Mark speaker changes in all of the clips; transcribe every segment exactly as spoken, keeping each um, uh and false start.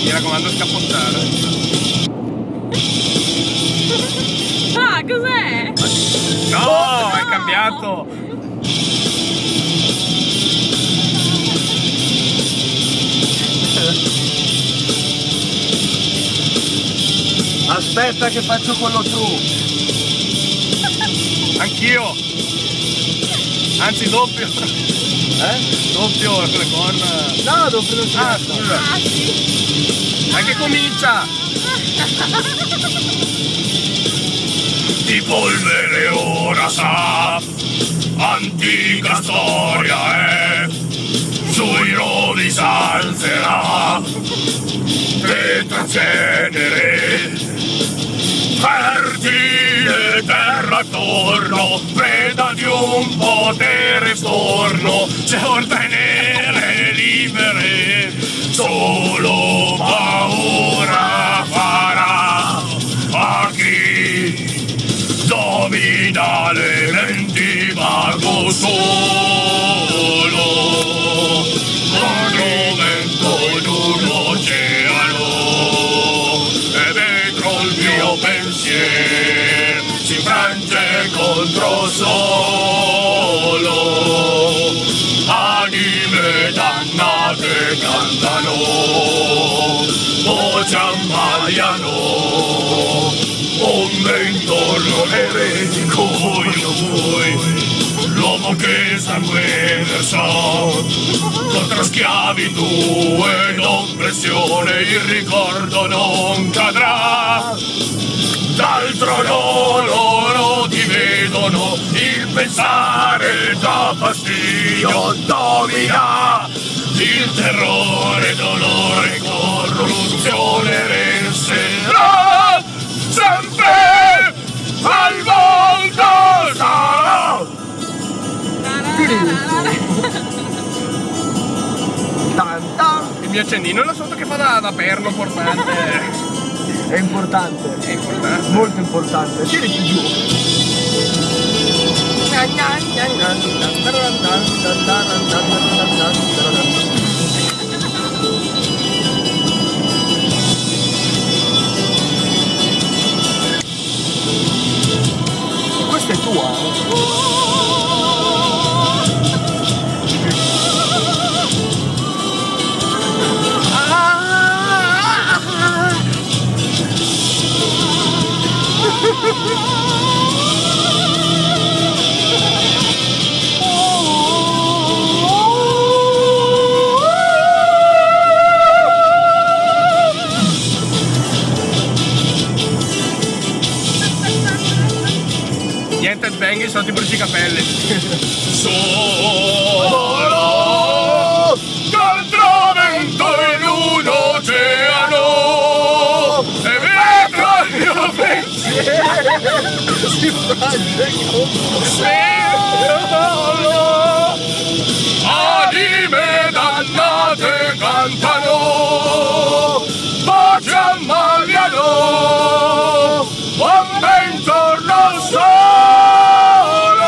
Speaker 1: Mi raccomando, scappottare.
Speaker 2: Ah, cos'è?
Speaker 1: No,
Speaker 2: oh,
Speaker 1: è
Speaker 2: no.
Speaker 1: cambiato.
Speaker 3: Aspetta che faccio quello su.
Speaker 1: Anch'io. Anzi, doppio.
Speaker 3: Eh?
Speaker 1: Doppio con le corna.
Speaker 3: No, doppio non si
Speaker 1: Ah,
Speaker 3: basta.
Speaker 1: scusa.
Speaker 2: Ah, sì.
Speaker 1: Anche comincia. Di polvere ora sa, antica storia è, sui rovi salzerà, tetra cenere, fertile terra attorno, preda di un potere storno, c'è ortenere libere, solo paura farà a chi domina le menti vago solo, ogni vento in un oceano, e dentro il mio pensiero si infrange contro solo, anime dannate cantano, voci ammaliano, ombre intorno eretico voi, l'uomo che sangue versò contro schiavitù ed oppressione, il ricordo non cadrà, dal trono loro ti vedono, il pensare da fastidio domina, il terrore, dolore, corruzione resterà sempre al volto sarà.
Speaker 3: Tan tan.
Speaker 1: Il mio accendino è là sotto che fa da, da perno portante.
Speaker 3: È importante.
Speaker 1: È importante.
Speaker 3: Molto importante. Tirati giù. Questa è tua?
Speaker 1: Niente bang, sono tipo i capelli.
Speaker 3: Solo
Speaker 1: contro vento in un oceano, e vetro il mio pensiero
Speaker 3: si frange contro
Speaker 1: solo, anime dannate cantano, voci ammaliano, onde intorno solo,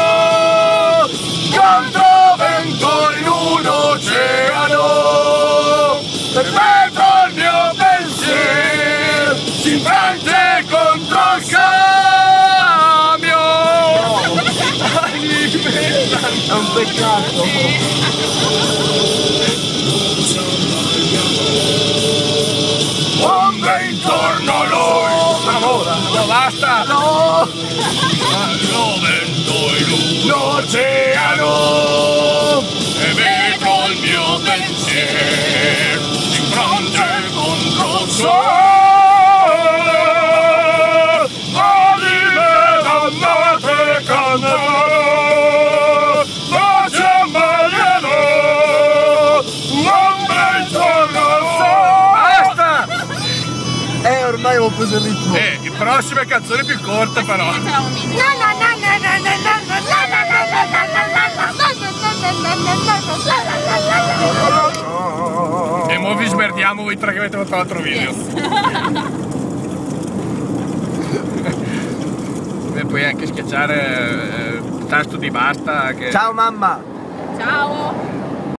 Speaker 1: contro vento in un oceano, per vetro il mio pensiero si infrange contro il cambio.
Speaker 3: È un peccato.
Speaker 1: Ombre intorno a lui. Amore, no, basta.
Speaker 3: No!
Speaker 1: Lo vento in un oceano, e vetro il mio pensiero si infrange contro il sole, anime dannate cantano, voci ammaliano, ombre intorno al sole. Basta!
Speaker 3: Eh, ormai ho preso il ritmo.
Speaker 1: Eh, le prossime canzoni più corte però. E mo vi smerdiamo voi tre che avete fatto l'altro video.
Speaker 2: Yes.
Speaker 1: E puoi anche schiacciare eh, il tasto di basta che...
Speaker 3: Ciao mamma!
Speaker 2: Ciao.